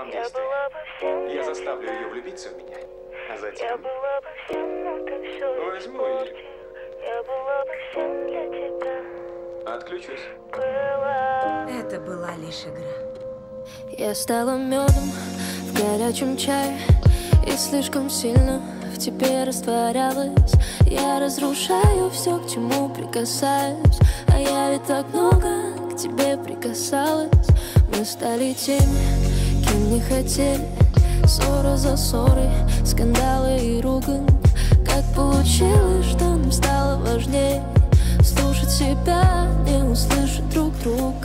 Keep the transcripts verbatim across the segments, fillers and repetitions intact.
план действия. Я заставлю ее влюбиться в меня, а затем возьму и отключусь. Это была лишь игра. Я стала медом в горячем чае и слишком сильно в тебе растворялась. Я разрушаю все, к чему прикасаюсь, а я ведь так много к тебе прикасалась. Мы стали теми, кем не хотели, ссора за ссорой, скандалы и ругань. Как получилось, что нам стало важнее слушать себя, не услышать друг друга.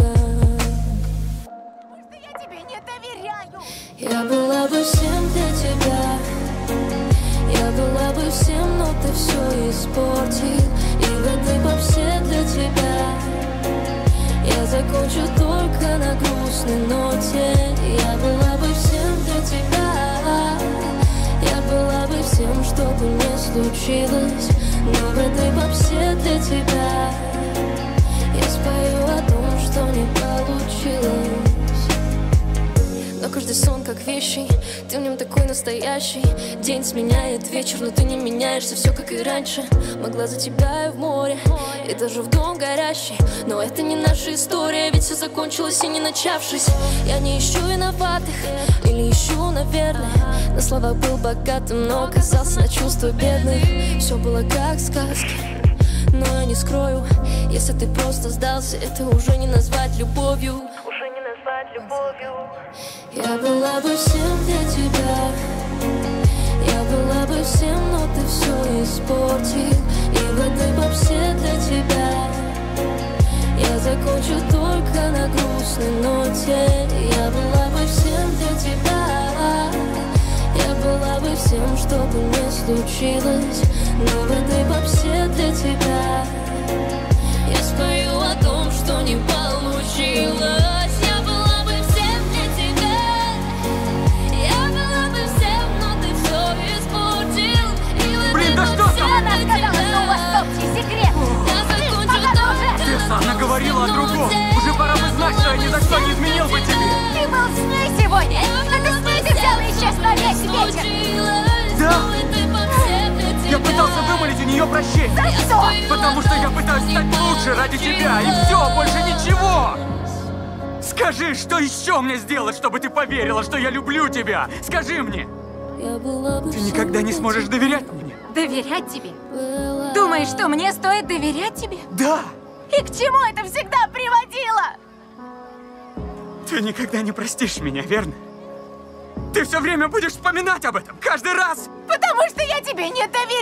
Я тебе не доверяю. Я была бы всем для тебя, я была бы всем, но ты все испортил. И в этой попсе для тебя я закончу только на грустной ноте. Я была бы всем для тебя, я была бы всем, что бы не случилось. Но в этой попсе для тебя я спою о том, что не получилось. Но каждый сон как вещий, ты в нем такой настоящий. День сменяет вечер, но ты не меняешься, все как и раньше. Могла за тебя и в море, и даже в дом горящий. Но это не наша история, ведь все закончилось и не начавшись. Я не ищу виноватых, или ищу, наверное. На словах был богатым, но оказался на чувства бедных. Все было как в сказке, но я не скрою, если ты просто сдался, это уже не назвать любовью. Я была бы всем для тебя, я была бы всем, но ты все испортил. И в этой попсе для тебя я закончу только на грустной ноте. Я была бы всем для тебя, я была бы всем, что бы не случилось. Но в этой попсе для тебя я спою о том, что не получилось. Да что там? Она сказала, что у вас общий секрет. Тесса, она говорила о другом. Уже пора бы знать, что я ни за что не изменил бы тебе. Ты был с ней сегодня, но ты с ней ты взял и исчез на весь вечер. Да? Я пытался вымолить у нее прощение. За что? Потому что я пытаюсь стать лучше ради тебя, и все, больше ничего. Скажи, что еще мне сделать, чтобы ты поверила, что я люблю тебя? Скажи мне. Ты никогда не сможешь доверять мне. Доверять тебе? Думаешь, что мне стоит доверять тебе? Да. И к чему это всегда приводило? Ты никогда не простишь меня, верно? Ты все время будешь вспоминать об этом, каждый раз. Потому что я тебе не доверяю.